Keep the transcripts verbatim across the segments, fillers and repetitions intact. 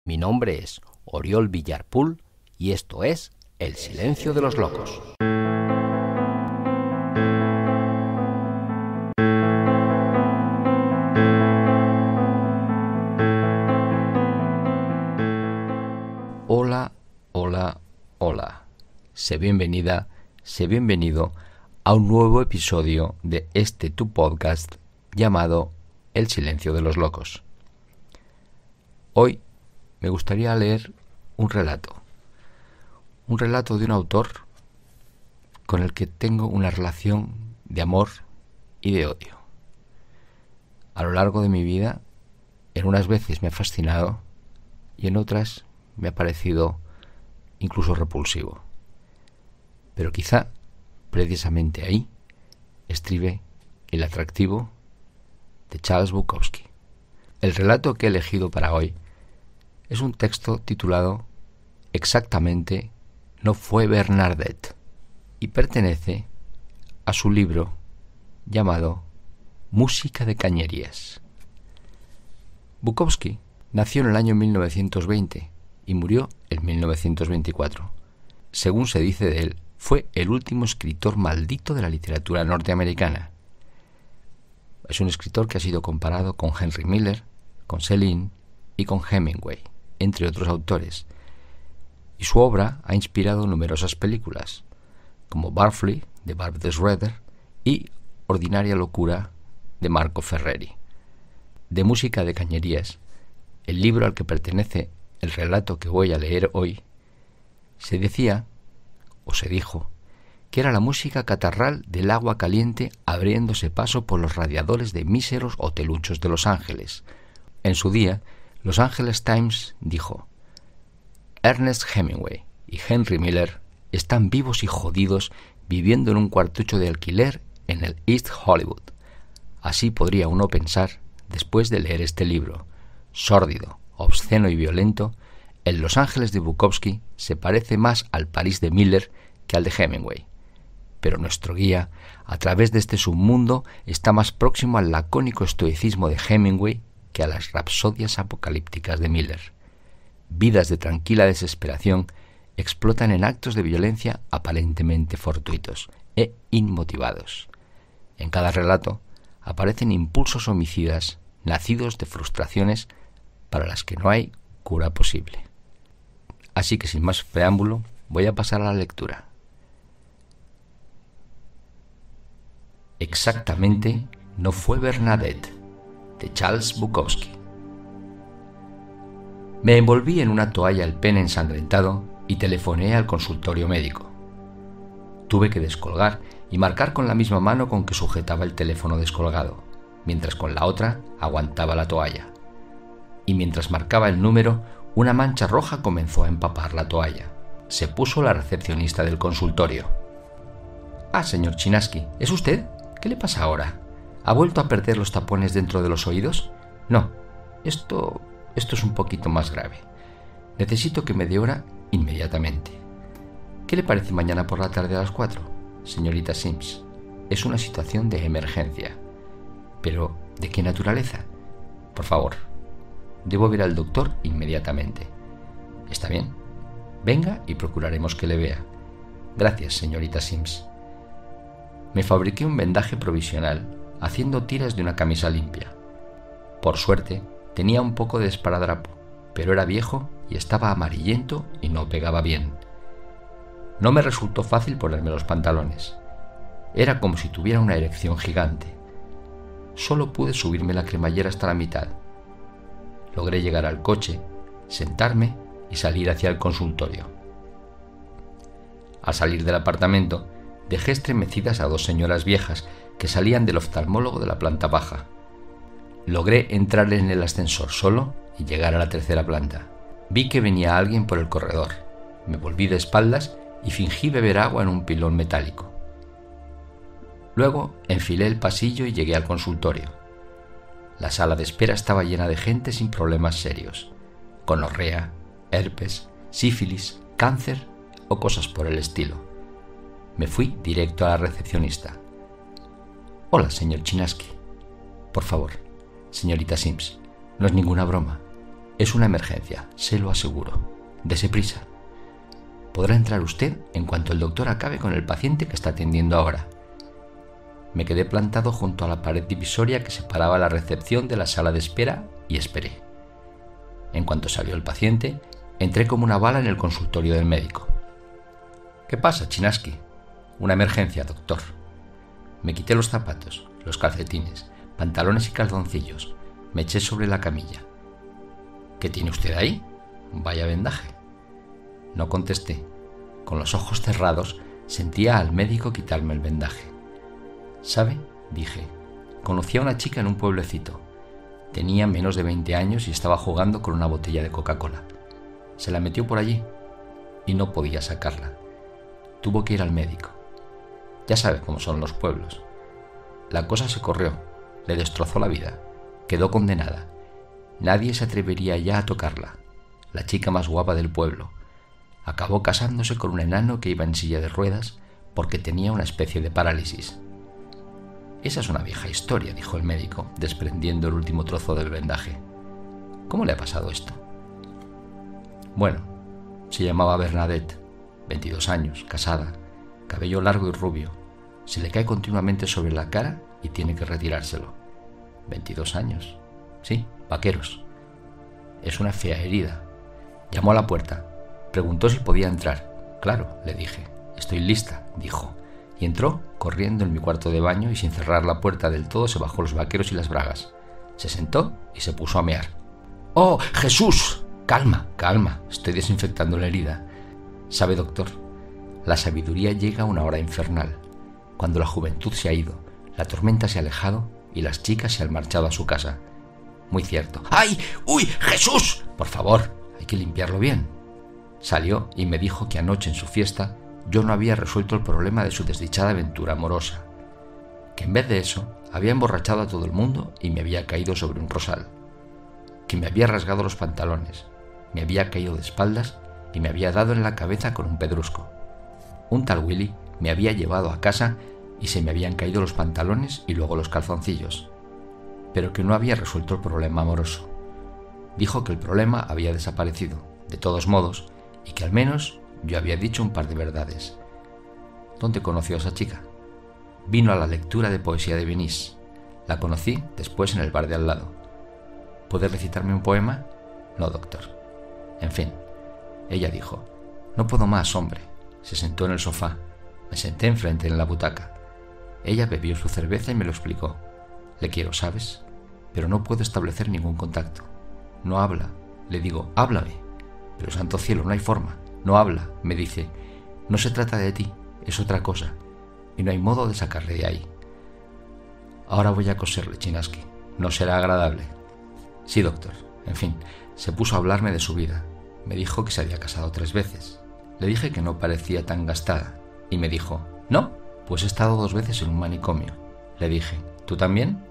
Mi nombre es Oriol Villarpool y esto es El Silencio de los Locos. Hola, hola, hola. Sé bienvenida, sé bienvenido a un nuevo episodio de este tu podcast llamado El Silencio de los Locos. Hoy me gustaría leer un relato, un relato de un autor con el que tengo una relación de amor y de odio. A lo largo de mi vida, en unas veces me ha fascinado y en otras me ha parecido incluso repulsivo. Pero quizá, precisamente ahí, estribe el atractivo de Charles Bukowski. El relato que he elegido para hoy es un texto titulado exactamente No fue Bernadette y pertenece a su libro llamado Música de Cañerías. Bukowski nació en el año mil novecientos veinte y murió en mil novecientos veinticuatro. Según se dice de él, fue el último escritor maldito de la literatura norteamericana. Es un escritor que ha sido comparado con Henry Miller, con Céline y con Hemingway, entre otros autores, y su obra ha inspirado numerosas películas, como Barfly, de Barbra Schroeder, y Ordinaria Locura, de Marco Ferreri. De Música de Cañerías, el libro al que pertenece el relato que voy a leer hoy, se decía, o se dijo, que era la música catarral del agua caliente abriéndose paso por los radiadores de míseros hoteluchos de Los Ángeles. En su día, Los Angeles Times dijo: Ernest Hemingway y Henry Miller están vivos y jodidos viviendo en un cuartucho de alquiler en el East Hollywood. Así podría uno pensar después de leer este libro. Sórdido, obsceno y violento, el Los Ángeles de Bukowski se parece más al París de Miller que al de Hemingway. Pero nuestro guía, a través de este submundo, está más próximo al lacónico estoicismo de Hemingway que a las rapsodias apocalípticas de Miller. Vidas de tranquila desesperación explotan en actos de violencia aparentemente fortuitos e inmotivados. En cada relato aparecen impulsos homicidas nacidos de frustraciones para las que no hay cura posible. Así que sin más preámbulo, voy a pasar a la lectura. Exactamente no fue Bernadette, de Charles Bukowski. Me envolví en una toalla el pene ensangrentado y telefoneé al consultorio médico. Tuve que descolgar y marcar con la misma mano con que sujetaba el teléfono descolgado, mientras con la otra aguantaba la toalla. Y mientras marcaba el número, una mancha roja comenzó a empapar la toalla. Se puso la recepcionista del consultorio. «Ah, señor Chinaski, ¿es usted? ¿Qué le pasa ahora? ¿Ha vuelto a perder los tapones dentro de los oídos? No, esto, esto es un poquito más grave. Necesito que me dé hora inmediatamente. ¿Qué le parece mañana por la tarde a las cuatro, señorita Sims? Es una situación de emergencia. ¿Pero de qué naturaleza? Por favor, debo ver al doctor inmediatamente. ¿Está bien? Venga y procuraremos que le vea. Gracias, señorita Sims». Me fabriqué un vendaje provisional, haciendo tiras de una camisa limpia. Por suerte, tenía un poco de esparadrapo, pero era viejo y estaba amarillento y no pegaba bien. No me resultó fácil ponerme los pantalones. Era como si tuviera una erección gigante. Solo pude subirme la cremallera hasta la mitad. Logré llegar al coche, sentarme y salir hacia el consultorio. Al salir del apartamento, dejé estremecidas a dos señoras viejas que salían del oftalmólogo de la planta baja. Logré entrar en el ascensor solo y llegar a la tercera planta. Vi que venía alguien por el corredor. Me volví de espaldas y fingí beber agua en un pilón metálico. Luego enfilé el pasillo y llegué al consultorio. La sala de espera estaba llena de gente sin problemas serios: gonorrea, herpes, sífilis, cáncer o cosas por el estilo. Me fui directo a la recepcionista. «Hola, señor Chinaski. Por favor, señorita Sims, no es ninguna broma. Es una emergencia, se lo aseguro. Dese prisa. Podrá entrar usted en cuanto el doctor acabe con el paciente que está atendiendo ahora. Me quedé plantado junto a la pared divisoria que separaba la recepción de la sala de espera y esperé. En cuanto salió el paciente, entré como una bala en el consultorio del médico. ¿Qué pasa, Chinaski? Una emergencia, doctor. Me quité los zapatos, los calcetines, pantalones y calzoncillos. Me eché sobre la camilla. ¿Qué tiene usted ahí? Vaya vendaje. No contesté. Con los ojos cerrados, sentía al médico quitarme el vendaje. ¿Sabe? Dije. Conocí a una chica en un pueblecito. Tenía menos de veinte años y estaba jugando con una botella de Coca-Cola. Se la metió por allí y no podía sacarla. Tuvo que ir al médico. Ya sabe cómo son los pueblos. La cosa se corrió, le destrozó la vida. Quedó condenada. Nadie se atrevería ya a tocarla. La chica más guapa del pueblo. Acabó casándose con un enano que iba en silla de ruedas porque tenía una especie de parálisis. Esa es una vieja historia, dijo el médico, desprendiendo el último trozo del vendaje. ¿Cómo le ha pasado esto? Bueno, se llamaba Bernadette, veintidós años, casada, cabello largo y rubio. Se le cae continuamente sobre la cara y tiene que retirárselo. veintidós años. Sí, vaqueros. Es una fea herida. Llamó a la puerta. Preguntó si podía entrar. Claro, le dije. Estoy lista, dijo. Y entró corriendo en mi cuarto de baño y sin cerrar la puerta del todo se bajó los vaqueros y las bragas. Se sentó y se puso a mear. ¡Oh, Jesús! Calma, calma. Estoy desinfectando la herida. Sabe, doctor, la sabiduría llega a una hora infernal. Cuando la juventud se ha ido, la tormenta se ha alejado y las chicas se han marchado a su casa. Muy cierto. ¡Ay! ¡Uy! ¡Jesús! Por favor, hay que limpiarlo bien. Salió y me dijo que anoche en su fiesta yo no había resuelto el problema de su desdichada aventura amorosa, que en vez de eso había emborrachado a todo el mundo y me había caído sobre un rosal, que me había rasgado los pantalones, me había caído de espaldas y me había dado en la cabeza con un pedrusco. Un tal Willy me había llevado a casa y se me habían caído los pantalones y luego los calzoncillos, pero que no había resuelto el problema amoroso. Dijo que el problema había desaparecido, de todos modos, y que al menos yo había dicho un par de verdades. ¿Dónde conoció a esa chica? Vino a la lectura de poesía de Venice. La conocí después en el bar de al lado. ¿Puede recitarme un poema? No, doctor. En fin, ella dijo, no puedo más, hombre. Se sentó en el sofá. Me senté enfrente en la butaca. Ella bebió su cerveza y me lo explicó. Le quiero, ¿sabes? Pero no puedo establecer ningún contacto. No habla. Le digo, háblame. Pero santo cielo, no hay forma. No habla. Me dice, no se trata de ti, es otra cosa. Y no hay modo de sacarle de ahí. Ahora voy a coserle, Chinaski. No será agradable. Sí, doctor. En fin, se puso a hablarme de su vida. Me dijo que se había casado tres veces. Le dije que no parecía tan gastada. Y me dijo, ¿no? Pues he estado dos veces en un manicomio. Le dije, ¿tú también?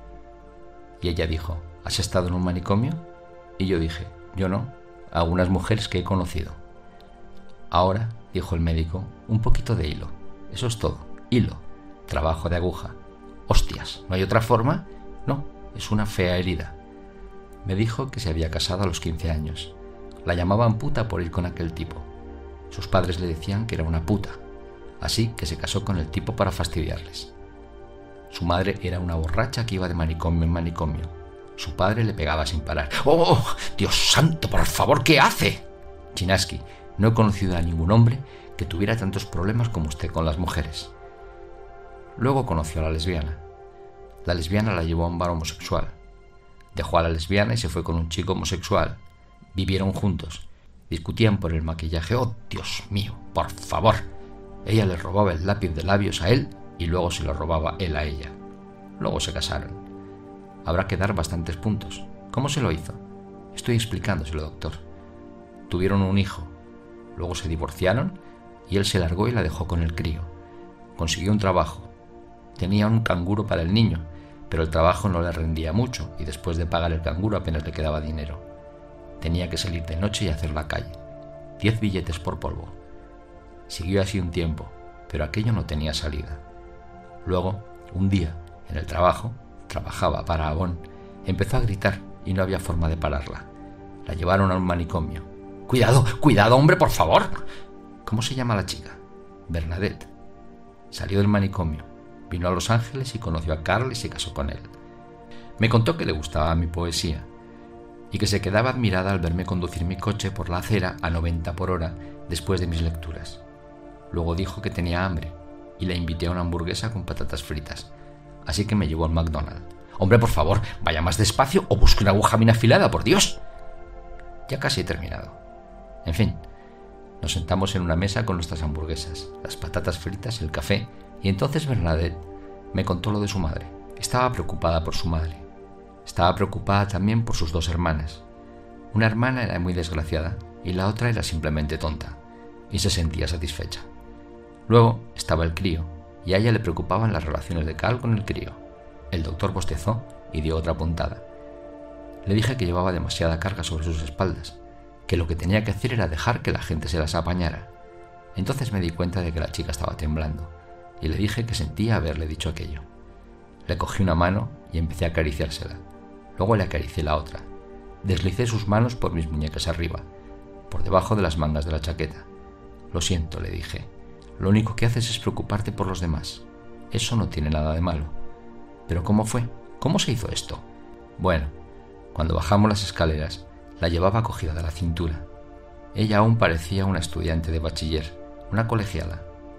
Y ella dijo, ¿has estado en un manicomio? Y yo dije, yo no. Algunas mujeres que he conocido. Ahora, dijo el médico, un poquito de hilo. Eso es todo. Hilo. Trabajo de aguja. Hostias, ¿no hay otra forma? No, es una fea herida. Me dijo que se había casado a los quince años. La llamaban puta por ir con aquel tipo. Sus padres le decían que era una puta. Así que se casó con el tipo para fastidiarles. Su madre era una borracha que iba de manicomio en manicomio. Su padre le pegaba sin parar. ¡Oh, Dios santo, por favor, ¿qué hace? Chinaski, no he conocido a ningún hombre que tuviera tantos problemas como usted con las mujeres. Luego conoció a la lesbiana. La lesbiana la llevó a un bar homosexual. Dejó a la lesbiana y se fue con un chico homosexual. Vivieron juntos. Discutían por el maquillaje. ¡Oh, Dios mío, por favor! Ella le robaba el lápiz de labios a él y luego se lo robaba él a ella. Luego se casaron. Habrá que dar bastantes puntos. ¿Cómo se lo hizo? Estoy explicándoselo, doctor. Tuvieron un hijo. Luego se divorciaron y él se largó y la dejó con el crío. Consiguió un trabajo. Tenía un canguro para el niño, pero el trabajo no le rendía mucho y después de pagar el canguro apenas le quedaba dinero. Tenía que salir de noche y hacer la calle. Diez billetes por polvo. Siguió así un tiempo, pero aquello no tenía salida. Luego, un día, en el trabajo, trabajaba para Avon, empezó a gritar y no había forma de pararla. La llevaron a un manicomio. ¡Cuidado, cuidado, hombre, por favor! ¿Cómo se llama la chica? Bernadette. Salió del manicomio, vino a Los Ángeles y conoció a Carl y se casó con él. Me contó que le gustaba mi poesía y que se quedaba admirada al verme conducir mi coche por la acera a noventa por hora después de mis lecturas. Luego dijo que tenía hambre y la invité a una hamburguesa con patatas fritas, así que me llevó al McDonald's. «Hombre, por favor, vaya más despacio o busque una aguja bien afilada, por Dios». Ya casi he terminado. En fin, nos sentamos en una mesa con nuestras hamburguesas, las patatas fritas, el café, y entonces Bernadette me contó lo de su madre. Estaba preocupada por su madre. Estaba preocupada también por sus dos hermanas. Una hermana era muy desgraciada y la otra era simplemente tonta, y se sentía satisfecha. Luego estaba el crío, y a ella le preocupaban las relaciones de Carl con el crío. El doctor bostezó y dio otra puntada. Le dije que llevaba demasiada carga sobre sus espaldas, que lo que tenía que hacer era dejar que la gente se las apañara. Entonces me di cuenta de que la chica estaba temblando, y le dije que sentía haberle dicho aquello. Le cogí una mano y empecé a acariciársela. Luego le acaricié la otra. Deslicé sus manos por mis muñecas arriba, por debajo de las mangas de la chaqueta. «Lo siento», le dije. «Lo único que haces es preocuparte por los demás. Eso no tiene nada de malo». «¿Pero cómo fue? ¿Cómo se hizo esto?» «Bueno, cuando bajamos las escaleras, la llevaba cogida de la cintura. Ella aún parecía una estudiante de bachiller, una colegiala.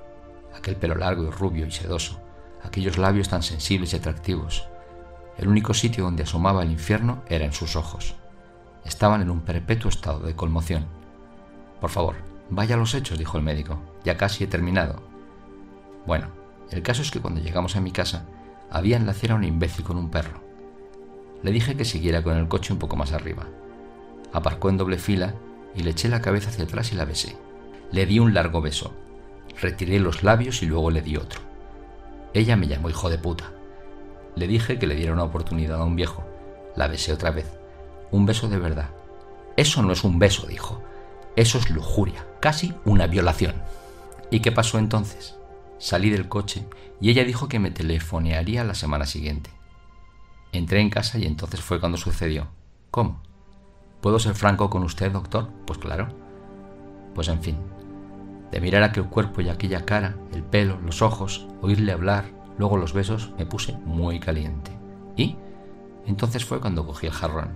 Aquel pelo largo y rubio y sedoso, aquellos labios tan sensibles y atractivos. El único sitio donde asomaba el infierno era en sus ojos. Estaban en un perpetuo estado de conmoción. «Por favor, vaya a los hechos», dijo el médico. «Ya casi he terminado». Bueno, el caso es que cuando llegamos a mi casa, había en la acera un imbécil con un perro. Le dije que siguiera con el coche un poco más arriba. Aparcó en doble fila y le eché la cabeza hacia atrás y la besé. Le di un largo beso. Retiré los labios y luego le di otro. Ella me llamó hijo de puta. Le dije que le diera una oportunidad a un viejo. La besé otra vez. Un beso de verdad. «Eso no es un beso», dijo. «Eso es lujuria, casi una violación». ¿Y qué pasó entonces? Salí del coche y ella dijo que me telefonearía la semana siguiente. Entré en casa y entonces fue cuando sucedió. ¿Cómo? ¿Puedo ser franco con usted, doctor? Pues claro. Pues en fin, de mirar aquel cuerpo y aquella cara, el pelo, los ojos, oírle hablar, luego los besos, me puse muy caliente. Y entonces fue cuando cogí el jarrón.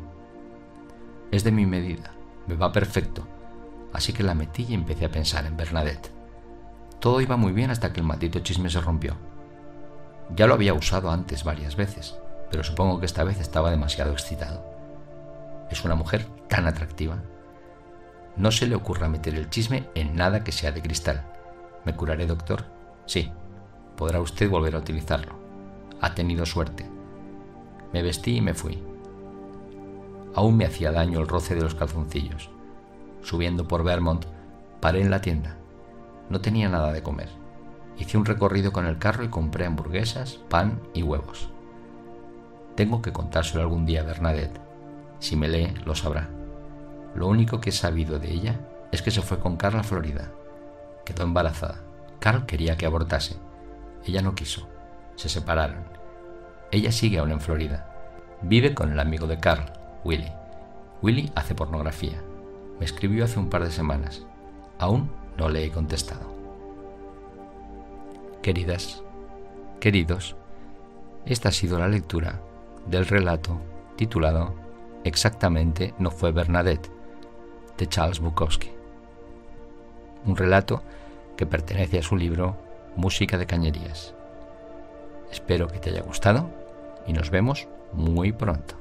Es de mi medida, me va perfecto, así que la metí y empecé a pensar en Bernadette. Todo iba muy bien hasta que el maldito chisme se rompió. Ya lo había usado antes varias veces, pero supongo que esta vez estaba demasiado excitado. Es una mujer tan atractiva. No se le ocurra meter el chisme en nada que sea de cristal. ¿Me curaré, doctor? Sí. Podrá usted volver a utilizarlo. Ha tenido suerte. Me vestí y me fui. Aún me hacía daño el roce de los calzoncillos. Subiendo por Vermont, paré en la tienda. No tenía nada de comer. Hice un recorrido con el carro y compré hamburguesas, pan y huevos. Tengo que contárselo algún día a Bernadette. Si me lee, lo sabrá. Lo único que he sabido de ella es que se fue con Carl a Florida. Quedó embarazada. Carl quería que abortase. Ella no quiso. Se separaron. Ella sigue aún en Florida. Vive con el amigo de Carl, Willy. Willy hace pornografía. Me escribió hace un par de semanas. Aún no le he contestado. Queridas, queridos, esta ha sido la lectura del relato titulado Exactamente no fue Bernadette, de Charles Bukowski. Un relato que pertenece a su libro Música de Cañerías. Espero que te haya gustado y nos vemos muy pronto.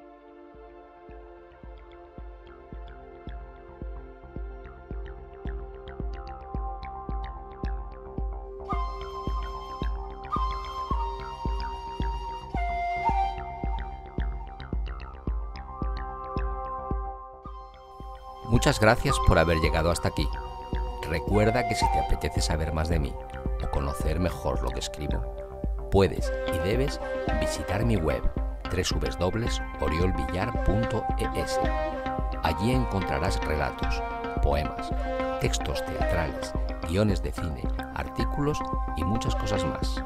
Muchas gracias por haber llegado hasta aquí. Recuerda que si te apetece saber más de mí o conocer mejor lo que escribo, puedes y debes visitar mi web doble u doble u doble u punto oriol villar punto e s. Allí encontrarás relatos, poemas, textos teatrales, guiones de cine, artículos y muchas cosas más.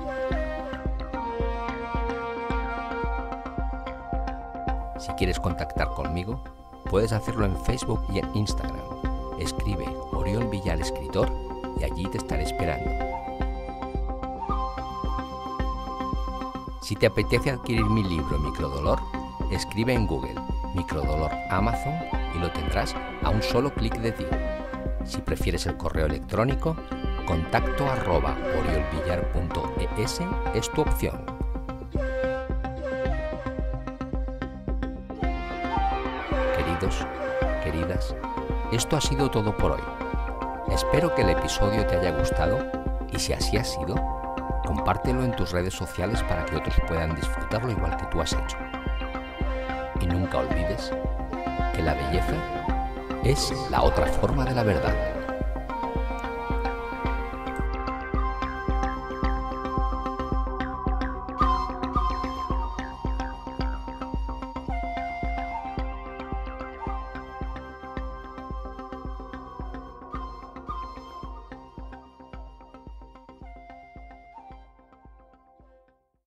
Si quieres contactar conmigo, Puedes hacerlo en Facebook y en Instagram. Escribe Oriol Villar Escritor y allí te estaré esperando. Si te apetece adquirir mi libro Microdolor, escribe en Google Microdolor Amazon y lo tendrás a un solo clic de ti. Si prefieres el correo electrónico, contacto arroba oriolvillar punto es es tu opción. Queridos, queridas, esto ha sido todo por hoy. Espero que el episodio te haya gustado y si así ha sido, compártelo en tus redes sociales para que otros puedan disfrutarlo igual que tú has hecho. Y nunca olvides que la belleza es la otra forma de la verdad.